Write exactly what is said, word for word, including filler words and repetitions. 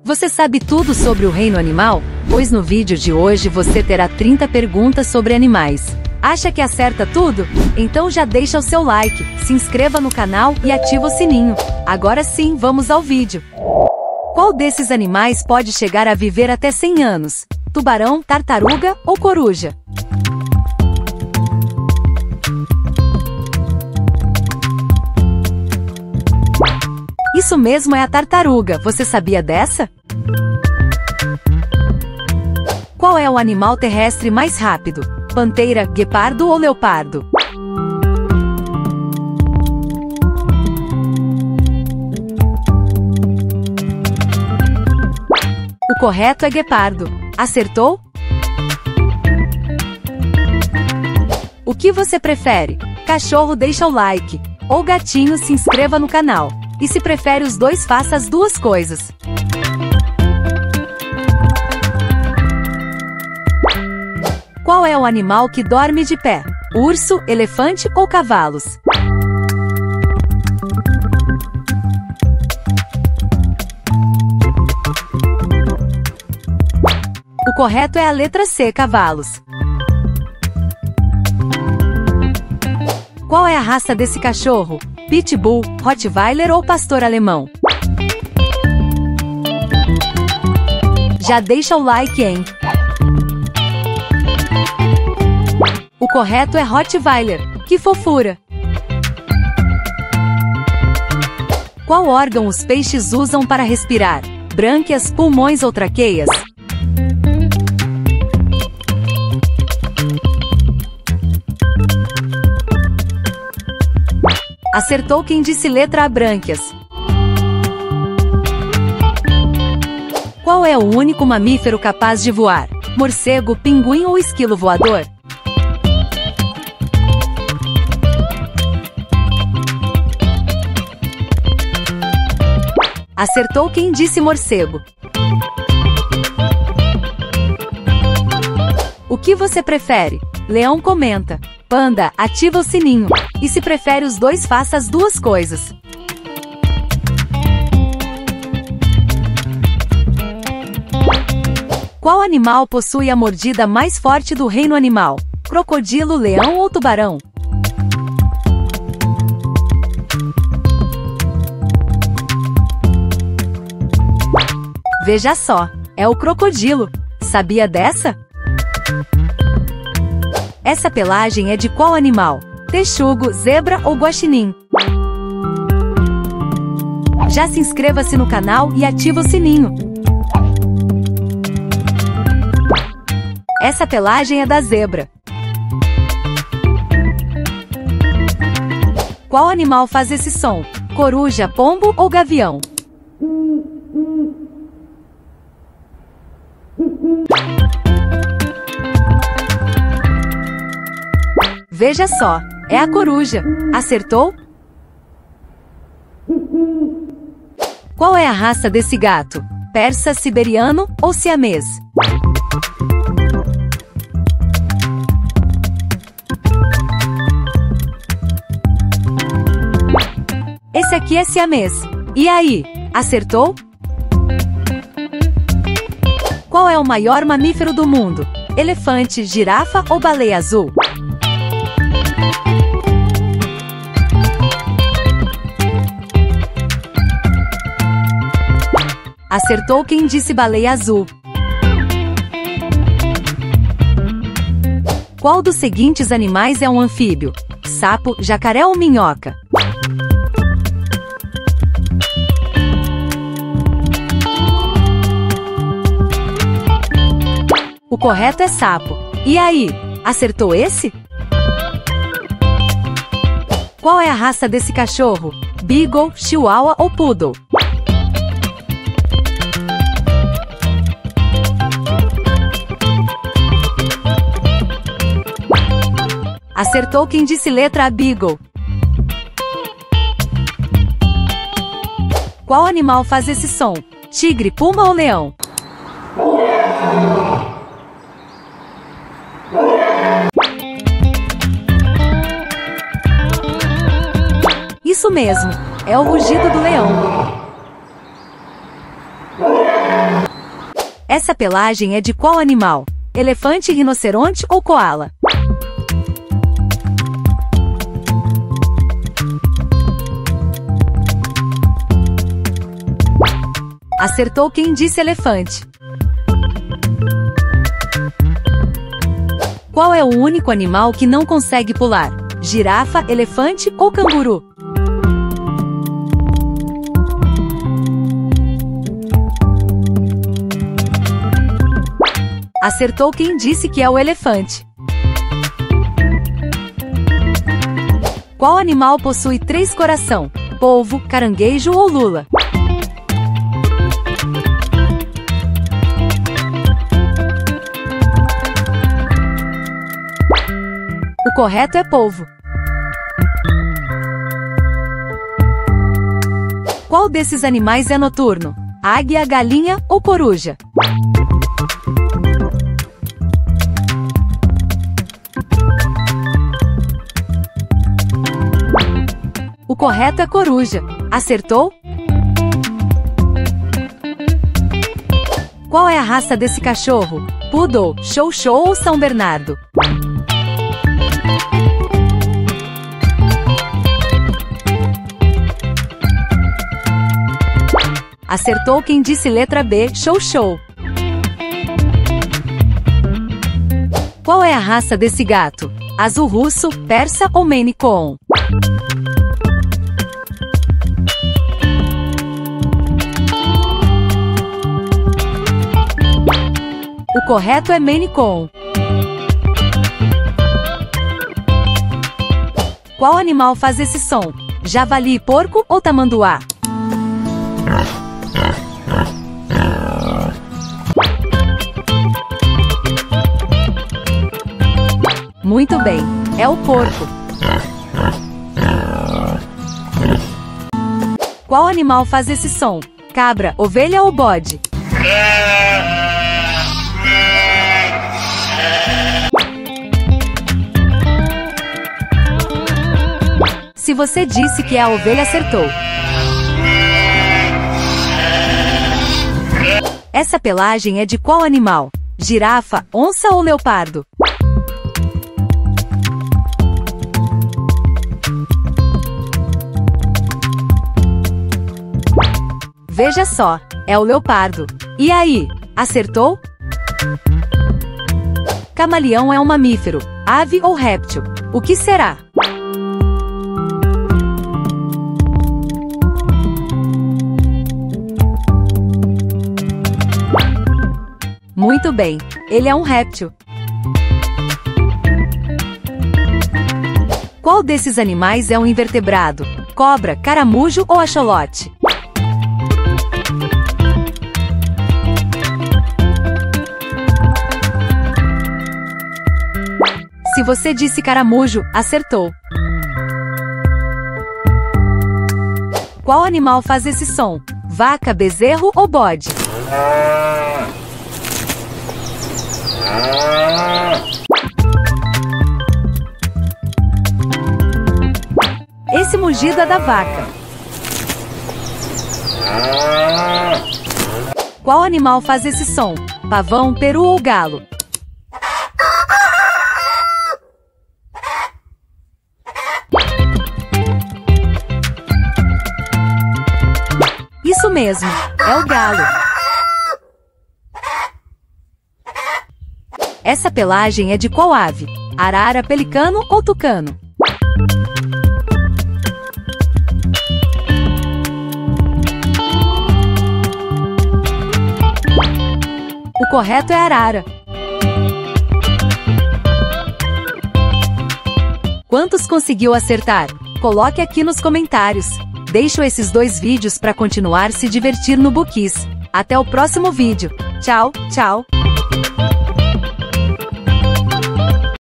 Você sabe tudo sobre o reino animal? Pois no vídeo de hoje você terá trinta perguntas sobre animais. Acha que acerta tudo? Então já deixa o seu like, se inscreva no canal e ativa o sininho. Agora sim, vamos ao vídeo. Qual desses animais pode chegar a viver até cem anos? Tubarão, tartaruga ou coruja? Isso mesmo, é a tartaruga. Você sabia dessa? Qual é o animal terrestre mais rápido? Pantera, guepardo ou leopardo? O correto é guepardo. Acertou? O que você prefere? Cachorro, deixa o like. Ou gatinho, se inscreva no canal. E se prefere os dois, faça as duas coisas. Qual é o animal que dorme de pé? Urso, elefante ou cavalos? O correto é a letra C, cavalos. Qual é a raça desse cachorro? Pitbull, Rottweiler ou pastor alemão? Já deixa o like, hein? O correto é Rottweiler. Que fofura! Qual órgão os peixes usam para respirar? Brânquias, pulmões ou traqueias? Acertou quem disse letra A, brânquias. Qual é o único mamífero capaz de voar? Morcego, pinguim ou esquilo voador? Acertou quem disse morcego. O que você prefere? Leão, comenta. Panda, ativa o sininho. E se prefere os dois, faça as duas coisas. Qual animal possui a mordida mais forte do reino animal? Crocodilo, leão ou tubarão? Veja só, é o crocodilo. Sabia dessa? Essa pelagem é de qual animal? Texugo, zebra ou guaxinim? Já se inscreva-se no canal e ativa o sininho. Essa pelagem é da zebra. Qual animal faz esse som? Coruja, pombo ou gavião? Veja só, é a coruja. Acertou? Qual é a raça desse gato? Persa, siberiano ou siamês? Esse aqui é siamês. E aí, acertou? Qual é o maior mamífero do mundo? Elefante, girafa ou baleia azul? Acertou quem disse baleia azul. Qual dos seguintes animais é um anfíbio? Sapo, jacaré ou minhoca? O correto é sapo. E aí, acertou esse? Qual é a raça desse cachorro? Beagle, Chihuahua ou Poodle? Acertou quem disse letra A, Beagle. Qual animal faz esse som? Tigre, puma ou leão? Isso mesmo, é o rugido do leão. Essa pelagem é de qual animal? Elefante, rinoceronte ou koala? Acertou quem disse elefante. Qual é o único animal que não consegue pular? Girafa, elefante ou canguru? Acertou quem disse que é o elefante. Qual animal possui três corações? Polvo, caranguejo ou lula? O correto é polvo. Qual desses animais é noturno? Águia, galinha ou coruja? O correto é coruja. Acertou? Qual é a raça desse cachorro? Poodle, Chow Chow ou São Bernardo? Acertou quem disse letra B, Chow Chow. Qual é a raça desse gato? Azul russo, persa ou Maine Coon? O correto é Maine Coon. Qual animal faz esse som? Javali, porco ou tamanduá? Muito bem, é o porco. Qual animal faz esse som? Cabra, ovelha ou bode? Se você disse que a ovelha, acertou. Essa pelagem é de qual animal? Girafa, onça ou leopardo? Veja só, é o leopardo. E aí, acertou? Camaleão é um mamífero, ave ou réptil? O que será? Muito bem, ele é um réptil. Qual desses animais é um invertebrado? Cobra, caramujo ou axolote? Se você disse caramujo, acertou. Qual animal faz esse som? Vaca, bezerro ou bode? Esse mugido é da vaca. Qual animal faz esse som? Pavão, peru ou galo? Isso mesmo, é o galo. Essa pelagem é de qual ave? Arara, pelicano ou tucano? O correto é arara. Quantos conseguiu acertar? Coloque aqui nos comentários. Deixo esses dois vídeos para continuar se divertir no Bookies. Até o próximo vídeo. Tchau, tchau.